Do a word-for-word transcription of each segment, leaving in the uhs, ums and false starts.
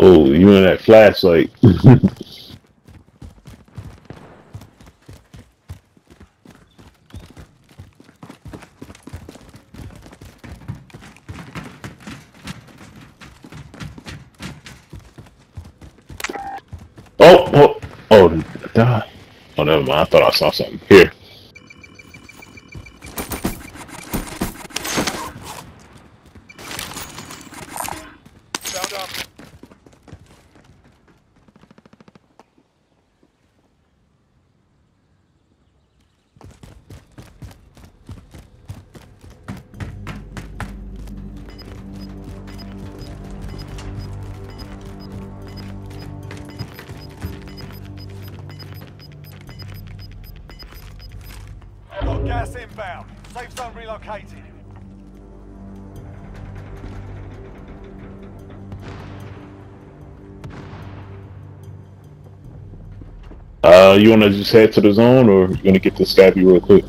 Oh, you in that flashlight. Oh, oh, oh, die. Oh, never mind. I thought I saw something here. Found up. Got gas inbound. Safe zone relocated. Uh, you wanna just head to the zone, or you gonna get the Scabby real quick?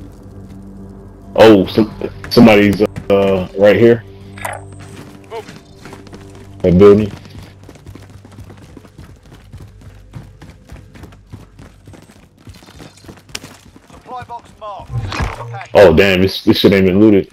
Oh, some, somebody's uh right here. Moving. That building. Supply box marked. Oh damn, this this shit ain't been looted.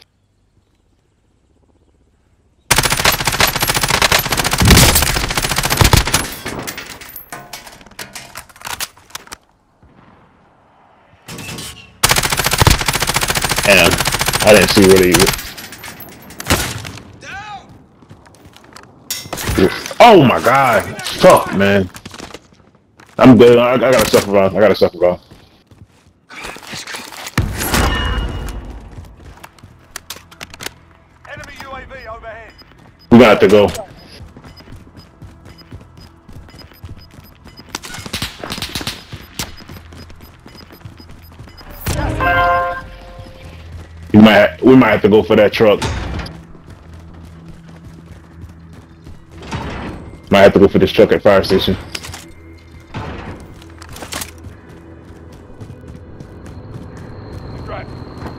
Damn, I didn't see where they were. Oh my god, fuck man. I'm good. I, I gotta suffer about. I gotta suffer about. Enemy U A V overhead. We got to go. We might we might have to go for that truck. Might have to go for this truck at fire station. Right.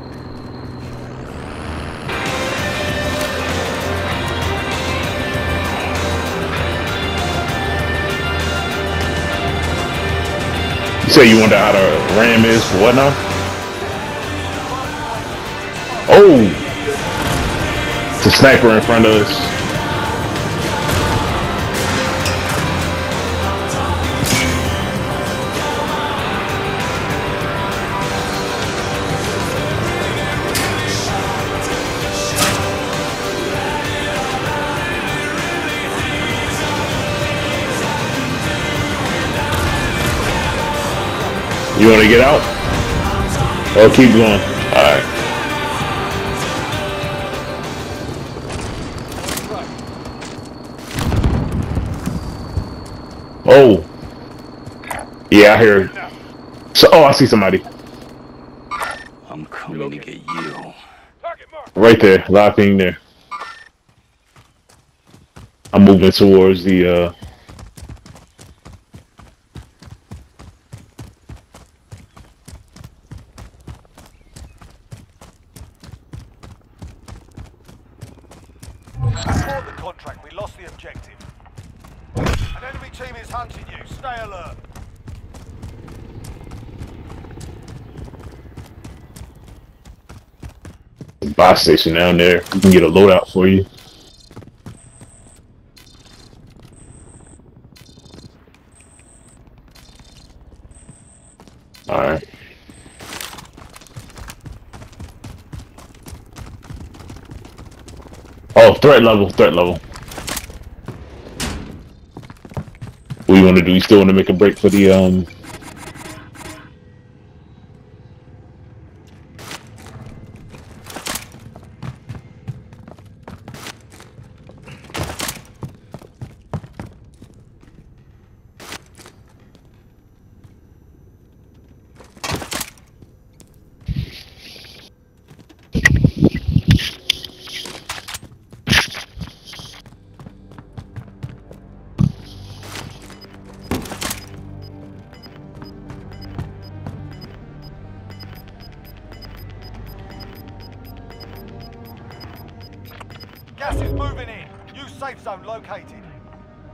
You say you wonder how the ram is for what now? Oh! It's a sniper in front of us. You want to get out? Or keep going? Alright. Oh. Yeah, I hear. So, oh, I see somebody. I'm coming to get you. Target marked. Right there. Live thing there. I'm moving towards the, uh... Support the contract. We lost the objective. An enemy team is hunting you. Stay alert. buy station down there. We can get a loadout for you. Alright. Oh, threat level, threat level. What do you want to do? You still want to make a break for the, um... Gas is moving in. New safe zone located.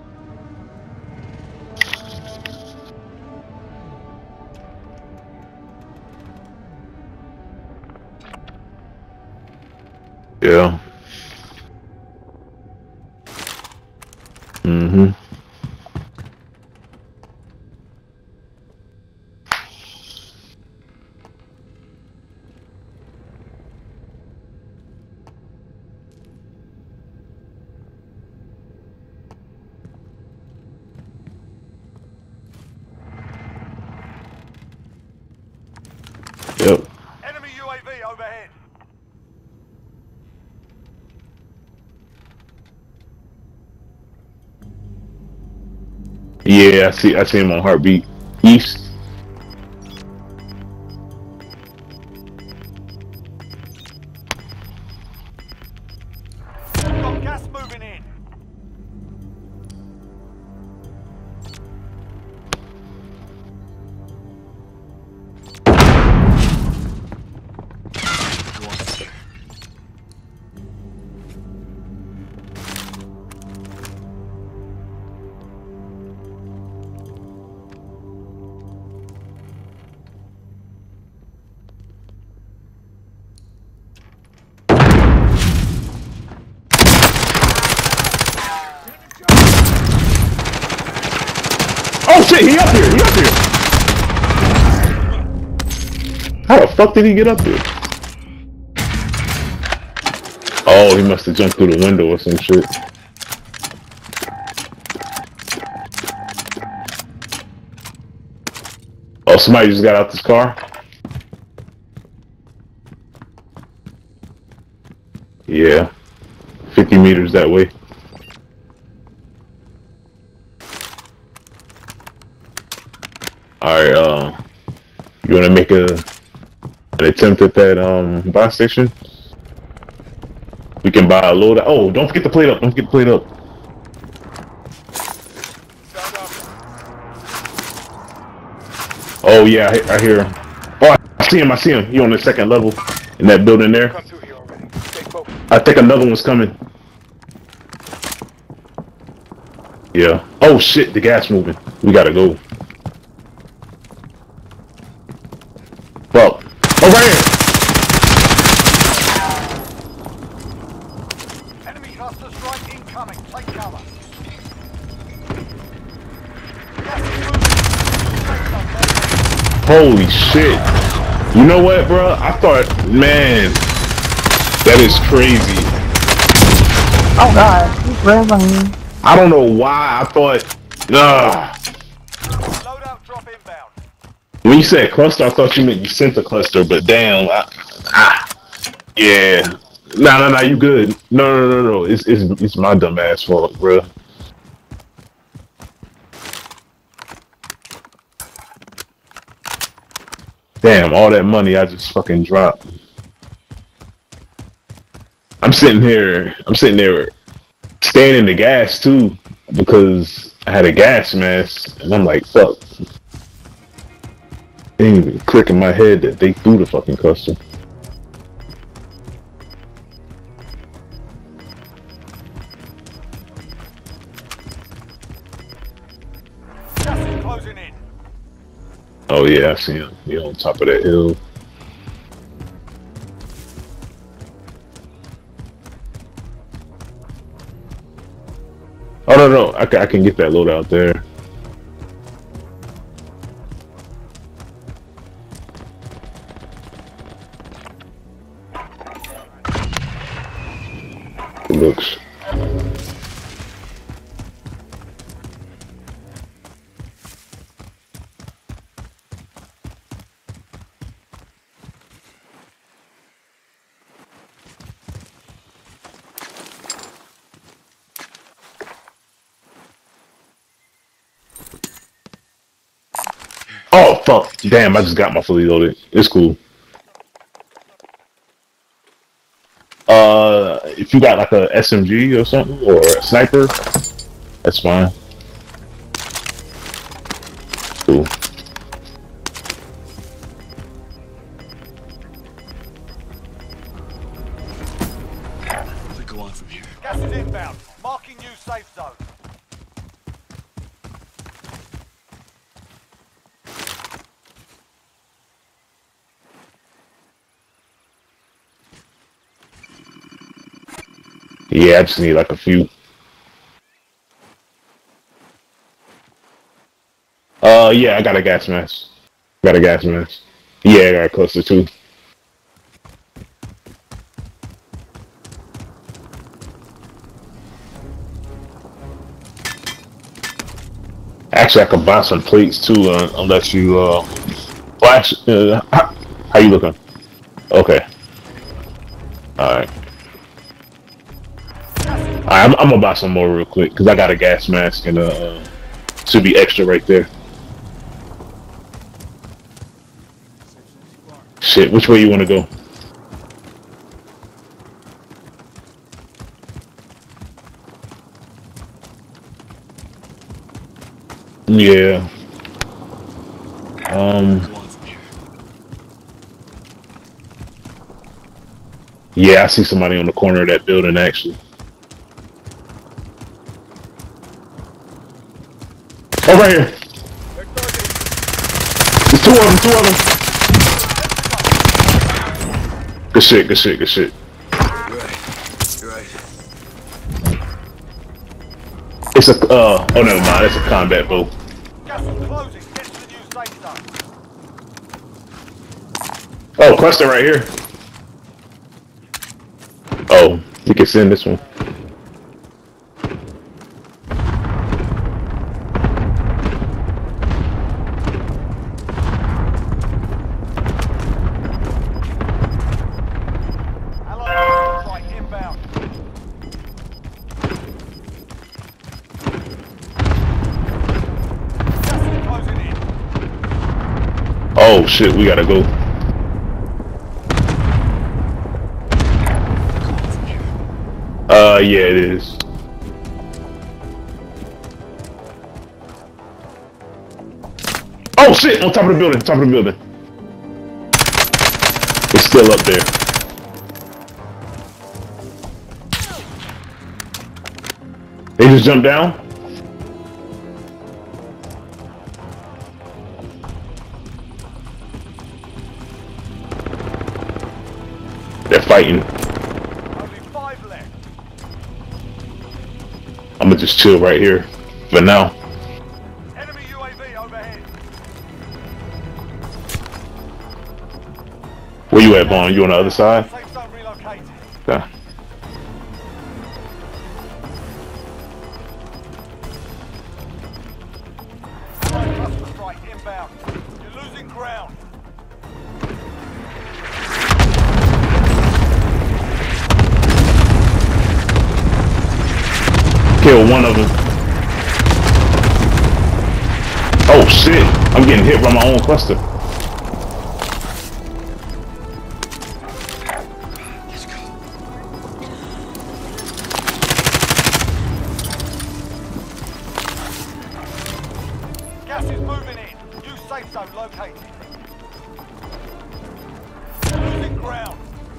Yeah. Mm-hmm. Yep. Enemy U A V overhead. Yeah, I see. I see him on Heartbeat East. Got gas moving in. Oh shit! He up here! He up here! How the fuck did he get up here? Oh, he must have jumped through the window or some shit. Oh, somebody just got out this car? Yeah. fifty meters that way. Alright, uh, you wanna make a an attempt at that um buy station? We can buy a load of, oh, don't forget the plate up, don't forget the plate up. Oh yeah, I, I hear him. Oh, I see him, I see him. He on the second level in that building there. I think another one's coming. Yeah. Oh shit, the gas moving. We gotta go. Well, oh right here. Enemy cluster strike incoming. Take cover. Gas is moving. Holy shit. You know what, bro? I thought, man, that is crazy. Oh god, he's right on me. I don't know why I thought, ugh. Loadout drop inbound. When you said cluster, I thought you meant you sent the cluster, but damn, I, ah, yeah. Nah, nah, nah, you good. No, no, no, no, it's, it's, it's my dumb ass fault, bro. Damn, all that money I just fucking dropped. I'm sitting here, I'm sitting there staying in the gas too, because I had a gas mask, and I'm like, fuck. It didn't even click in my head that they threw the fucking custom. Gas is closing in. Oh yeah, I see him. He on top of that hill. Oh no, no, I can, I can get that load out there. It looks. Oh fuck! Damn, I just got my fully loaded. It's cool. Uh, if you got like a S M G or something, or a sniper, that's fine. Cool. We go on from here. Gas is inbound. Marking new safe zone. Yeah, I just need like a few. Uh, yeah, I got a gas mask. Got a gas mask. Yeah, I got a cluster too. Actually, I could buy some plates too, uh, unless you uh flash. Uh, how, how you looking? Okay. All right. All right, I'm, I'm gonna buy some more real quick because I got a gas mask and uh, should be extra right there. Shit, which way you want to go? Yeah. Um. Yeah, I see somebody on the corner of that building actually. Oh, right here. There's two of them. Two of them. Good shit. Good shit. Good shit. You're right. You're right. It's a uh. Oh, never mind. It's a combat bow. Gas is closing. Get to the new safe zone. Oh, cluster right here. Oh, you can send this one. Allied strike inbound. Gas is closing in. Oh shit, we gotta go. Uh, yeah, it is. Oh shit! On top of the building, top of the building. It's still up there. They just jumped down. They're fighting. Only five left. I'm gonna just chill right here for now. Enemy U A V overhead. Where you at, Vaughn? You on the other side? Safe zone relocated. Okay. Cluster strike inbound. You're losing ground. Kill one of them. Oh shit! I'm getting hit by my own cluster. Let's go. Gas is moving in. New safe zone located. You're losing ground.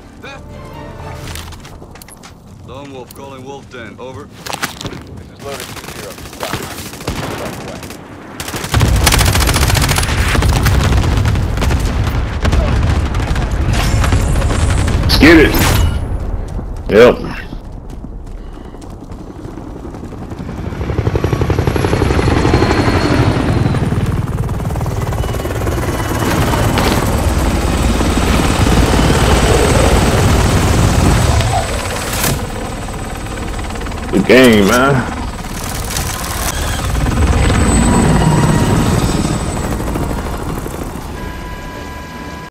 Lone Wolf calling Wolf Den. Over. This is loaded two zero. Stop. Stop away. Let's get it. Yep. Good game, man.